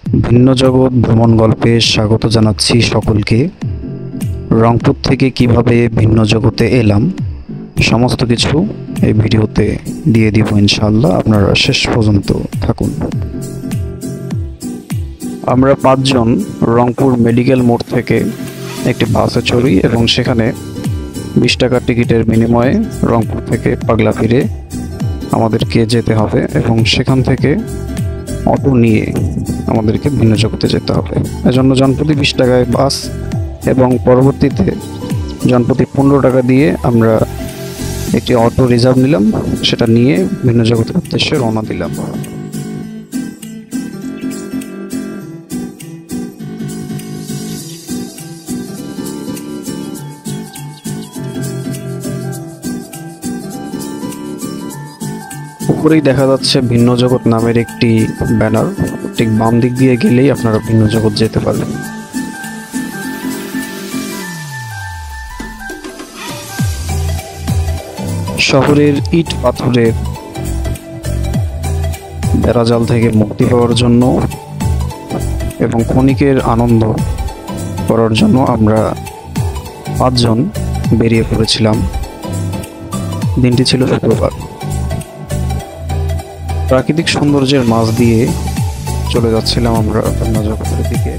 ভিন্ন জগৎ ভ্রমণ গল্পে স্বাগত জানাচ্ছি সকলকে। রংপুর থেকে কিভাবে ভিন্ন জগতে এলাম সমস্ত কিছু এই ভিডিওতে দিয়ে দিব ইনশাআল্লাহ, আপনারা শেষ পর্যন্ত থাকুন। আমরা 5 জন রংপুর মেডিকেল মোড় থেকে একটি বাসে চড়ি এবং সেখানে 20 টাকা টিকিটের বিনিময়ে রংপুর থেকে পাগলাপীরে আমাদেরকে যেতে হবে এবং সেখান থেকে অটো নিয়ে আমাদেরকে ভিন্ন জগতে যেতে হবে। এজন্য জনপ্রতি 20 টাকায় বাস এবং পরবর্তীতে জনপ্রতি 15 টাকা দিয়ে আমরা একটি অটো রিজার্ভ নিলাম, সেটা নিয়ে ভিন্ন জগতের উদ্দেশ্যে রওনা দিলাম। উপরেই দেখা যাচ্ছে ভিন্ন জগৎ নামের একটি ব্যানার, ঠিক বাম দিক দিয়ে গেলেই আপনারা ভিন্ন জগৎ যেতে পারবেন। শহরের ইট পাথরের বেড়াজাল থেকে মুক্তি পাওয়ার জন্য এবং ক্ষণিকের আনন্দ করার জন্য আমরা 5 জন বেরিয়ে পড়েছিলাম। দিনটি ছিল শুক্রবার। প্রাকৃতিক সৌন্দর্যের মাঝ দিয়ে চলে যাচ্ছিলাম আমরা ভিন্ন জগতের দিকে।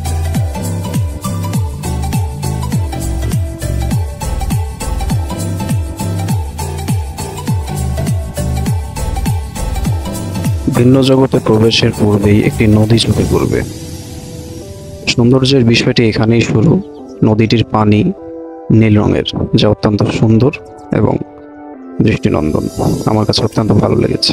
ভিন্ন জগতে প্রবেশের পূর্বেই একটি নদী চোখে পড়বে। সৌন্দর্যের বিষয়টি এখানেই শুরু। নদীটির পানি নীল রঙের, যা অত্যন্ত সুন্দর এবং দৃষ্টিনন্দন। আমার কাছে অত্যন্ত ভালো লেগেছে।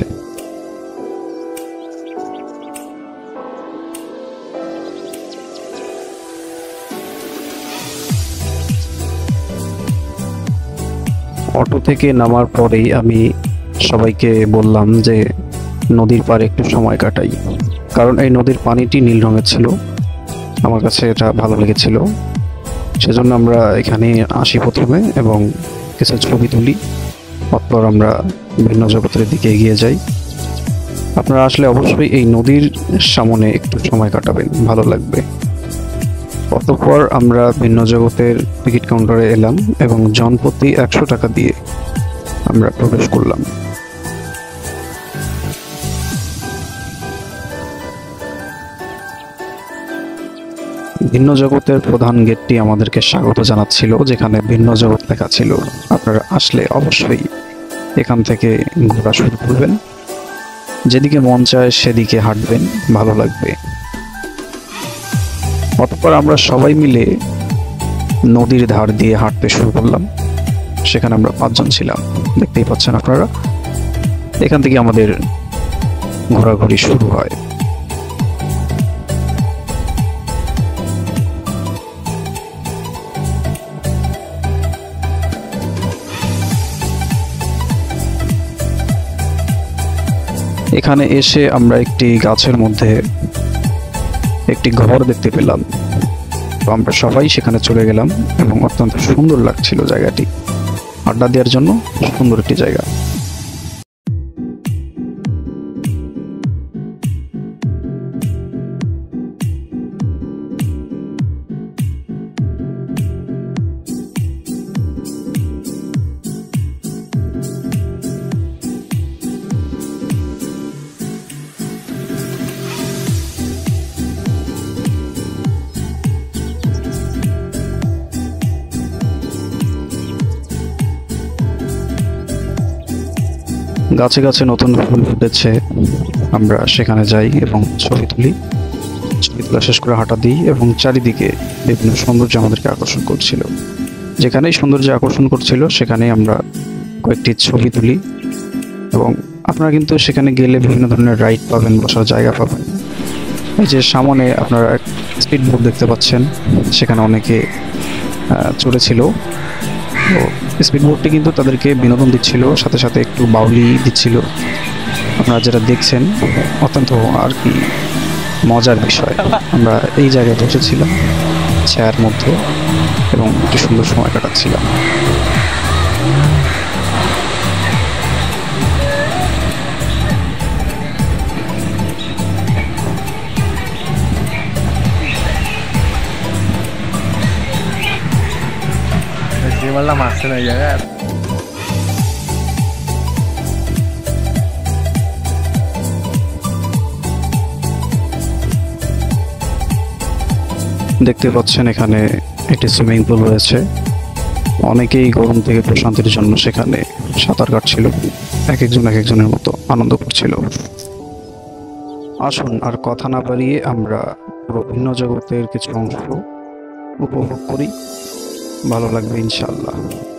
অটো থেকে নামার পরেই আমি সবাইকে বললাম যে নদীর পাড়ে একটু সময় কাটাই, কারণ এই নদীর পানিটি নীল রঙের ছিল। আমার কাছে এটা ভালো লেগেছিল, সেজন্য আমরা এখানে আসি প্রথমে এবং কিছু ছবি তুলি। অতঃপর আমরা ভিন্ন জগতের দিকে এগিয়ে যাই। আপনারা আসলে অবশ্যই এই নদীর সামনে একটু সময় কাটাবেন, ভালো লাগবে। অতঃপর আমরা ভিন্ন জগতের টিকিট কাউন্টারে এলাম এবং জনপ্রতি 100 টাকা দিয়ে আমরা প্রবেশ করলাম। ভিন্ন জগতের প্রধান গেটটি আমাদেরকে স্বাগত জানাচ্ছিল, যেখানে ভিন্ন জগৎ লেখা ছিল। আপনারা আসলে অবশ্যই এখান থেকে ঘোরা শুরু করবেন, যেদিকে মন চায় সেদিকে হাঁটবেন, ভালো লাগবে। অতঃপর আমরা সবাই মিলে নদীর ধার দিয়ে হাঁটতে শুরু করলাম। সেখানে আমরা 5 জন ছিলাম, দেখতেই পাচ্ছেন আপনারা। এখান থেকে আমাদের ঘোরাঘুরি শুরু হয়। এখানে এসে আমরা একটি গাছের মধ্যে একটি ঘর দেখতে পেলাম, তো আমরা সবাই সেখানে চলে গেলাম এবং অত্যন্ত সুন্দর লাগছিল জায়গাটি। আড্ডা দেওয়ার জন্য সুন্দর একটি জায়গা। গাছে গাছে নতুন ফুল ফুটেছে, আমরা সেখানে যাই এবং ছবি তুলি। ছবি তোলা শেষ করে হাঁটা দিই এবং চারিদিকে বিভিন্ন সৌন্দর্য আমাদেরকে আকর্ষণ করছিল। যেখানেই সৌন্দর্য আকর্ষণ করছিল সেখানেই আমরা কয়েকটি ছবি তুলি। এবং আপনারা কিন্তু সেখানে গেলে বিভিন্ন ধরনের রাইড পাবেন, বসার জায়গা পাবেন। এই যে সামনে আপনারা স্পিড বোট দেখতে পাচ্ছেন, সেখানে অনেকে চড়েছিল। তো স্পিড বোটটি কিন্তু তাদেরকে বিনোদন দিচ্ছিল, সাথে সাথে একটু বাউলি দিচ্ছিল। আপনারা যেটা দেখছেন অত্যন্ত আর কি মজার বিষয়। আমরা এই জায়গায় বসেছিলাম ছায়ার মধ্যে এবং একটু সুন্দর সময় কাটাচ্ছিলাম। মারলাম আসছে না এই জায়গায়। দেখতে পাচ্ছেন এখানে একটি সুইমিং পুল রয়েছে। অনেকেই গরম থেকে প্রশান্তির জন্য সেখানে সাঁতার কাটছিল, এক একজনের মতো আনন্দ করছিল। আসুন আর কথা না বাড়িয়ে আমরা পুরো ভিন্ন জগতের কিছু অংশ উপভোগ করি, ভালো লাগবে ইনশাআল্লাহ।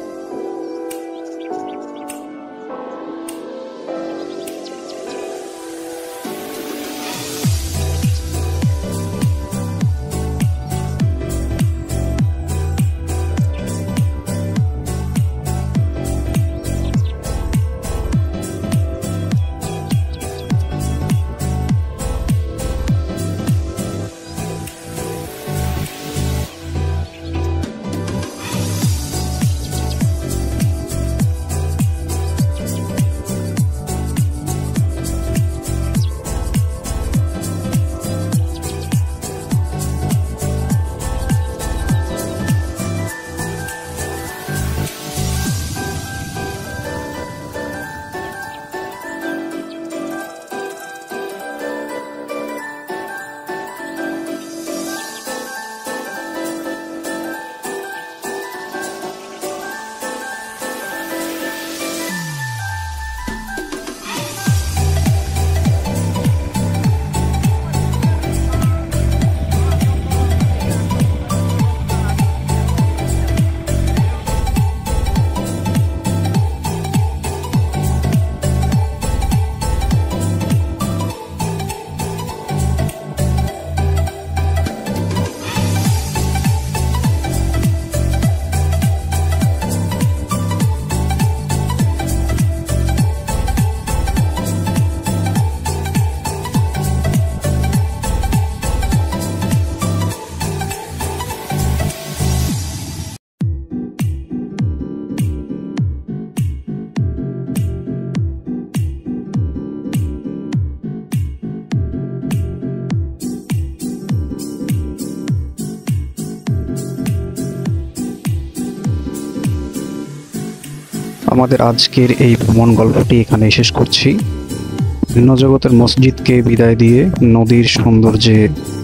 আমাদের আজকের এই ভ্রমণ গল্পটি এখানেই শেষ করছি। ভিন্ন জগতের মসজিদকে বিদায় দিয়ে নদীর সৌন্দর্যে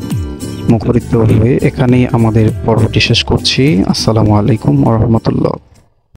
মুখরিত হয়ে এখানেই আমাদের পর্বটি শেষ করছি। আসসালামু আলাইকুম ওয়া রাহমাতুল্লাহ।